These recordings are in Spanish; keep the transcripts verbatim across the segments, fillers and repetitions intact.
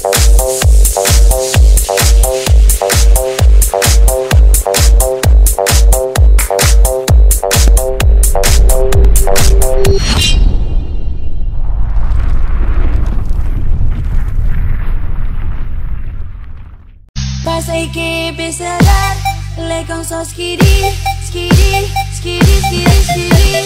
Passei que penserà le con so skiri, skiri, skiri, skiri, skiri.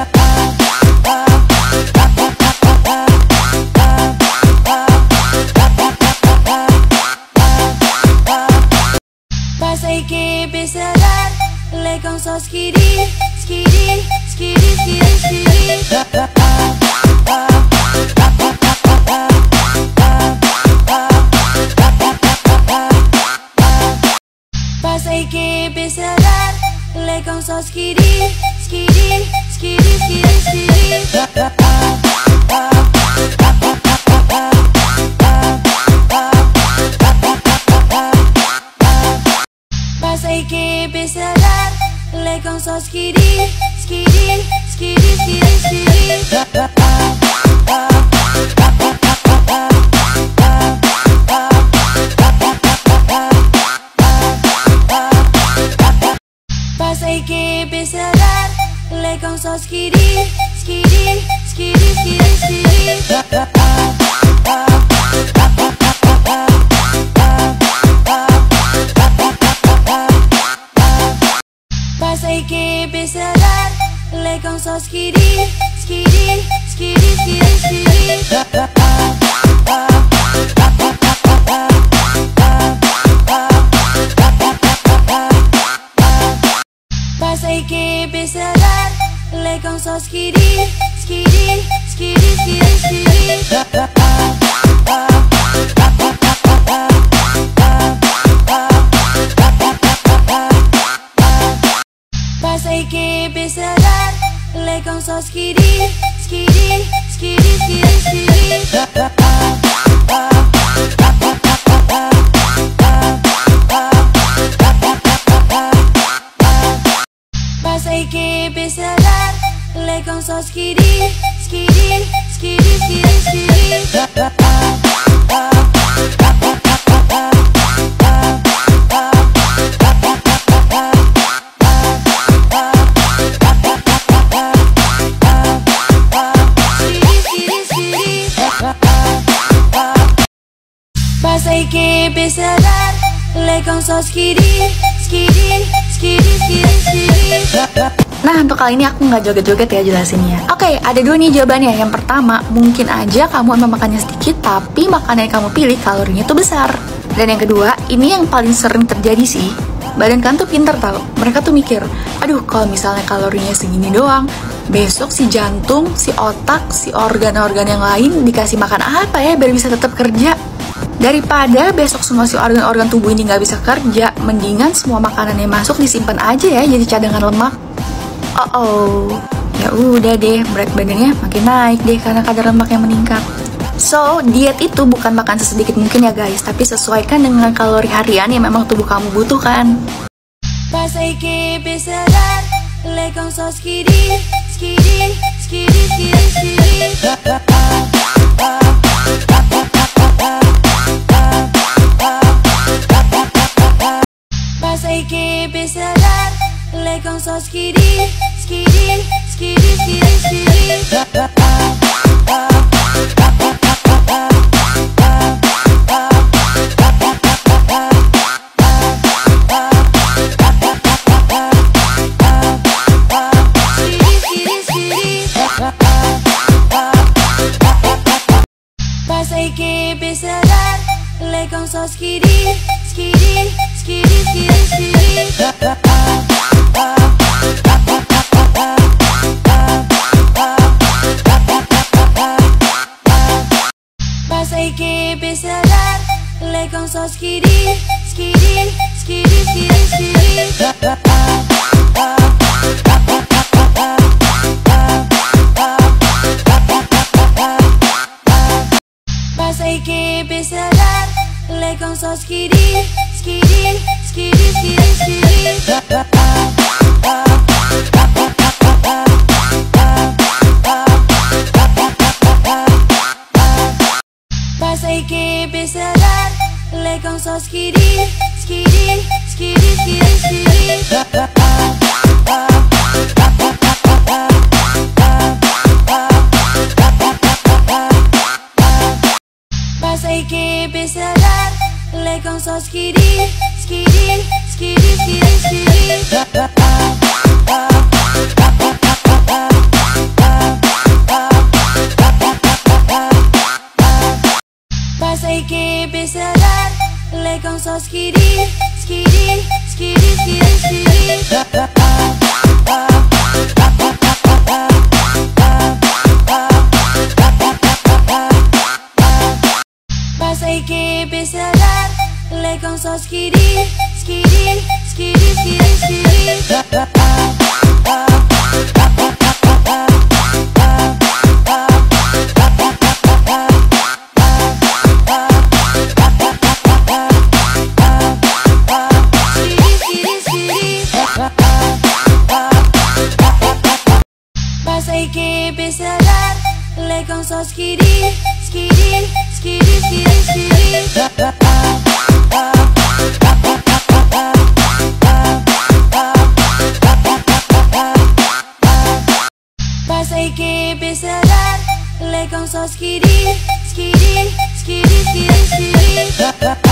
Passei que penserà le con so skiri, skiri, skiri, skiri, skiri. Passei que penserà le con so skiri, skiri, skiri, skiri, skiri. Passei que penserà le con so skiri, skiri, skiri, skiri, skiri. Passei que penserà le con so skiri, skiri, skiri, skiri, skiri. Passei que penserà le con so skiri, skiri, skiri, skiri, skiri. Passei que penserà le con so skiri, skiri, skiri, skiri, skiri. Passei que penserà le con so skiri, skiri, skiri, skiri, skiri. Passei que penserà le con so skiri, skiri, skiri, skiri, skiri. Passei que penserà le con so skiri, skiri, skiri, skiri, skiri. Nah, untuk kali ini aku nggak joget-joget ya jelasinnya. Oke, ada dua nih jawabannya. Yang pertama, mungkin aja kamu emang makannya sedikit, tapi makanan yang kamu pilih kalorinya tuh besar. Dan yang kedua, ini yang paling sering terjadi sih. Badan kan tuh pinter tau. Mereka tuh mikir, aduh kalau misalnya kalorinya segini doang, besok si jantung, si otak, si organ-organ yang lain dikasih makan apa ya biar bisa tetap kerja. Daripada besok semua si organ-organ tubuh ini nggak bisa kerja, mendingan semua makanan yang masuk disimpan aja ya jadi cadangan lemak. Oh oh, ya udah deh, berat badannya makin naik deh karena kadar lemak yang meningkat. So, diet itu bukan makan sesedikit mungkin ya guys, tapi sesuaikan dengan kalori harian yang memang tubuh kamu butuhkan. Passei que penserà le con so skiri, skiri, skiri, skiri, skiri. Passei que penserà le con so skiri, skiri, skiri, skiri, skiri. Passei que penserà le con so skiri, skiri, skiri, skiri, skiri. Passei que penserà le con so skiri, skiri, skiri, skiri, skiri. Passei que penserà le con so skiri, skiri, skiri, skiri, skiri. Passei que que pesadar, le con so skiri, skiri, skiri, skiri, skiri. Pasei que pesadar, le con so skiri, skiri, skiri, skiri, skiri. Pasei que pesadar, le con so skiri, skiri, skiri, skiri, skiri. Pasei que pesadar, le con so skiri, skiri, skiri, skiri, skiri. Pasei que pesadar, le con so skiri, skiri, skiri, skiri, skiri. Pasei que pesadar, le con so skiri, skiri, skiri, skiri, skiri.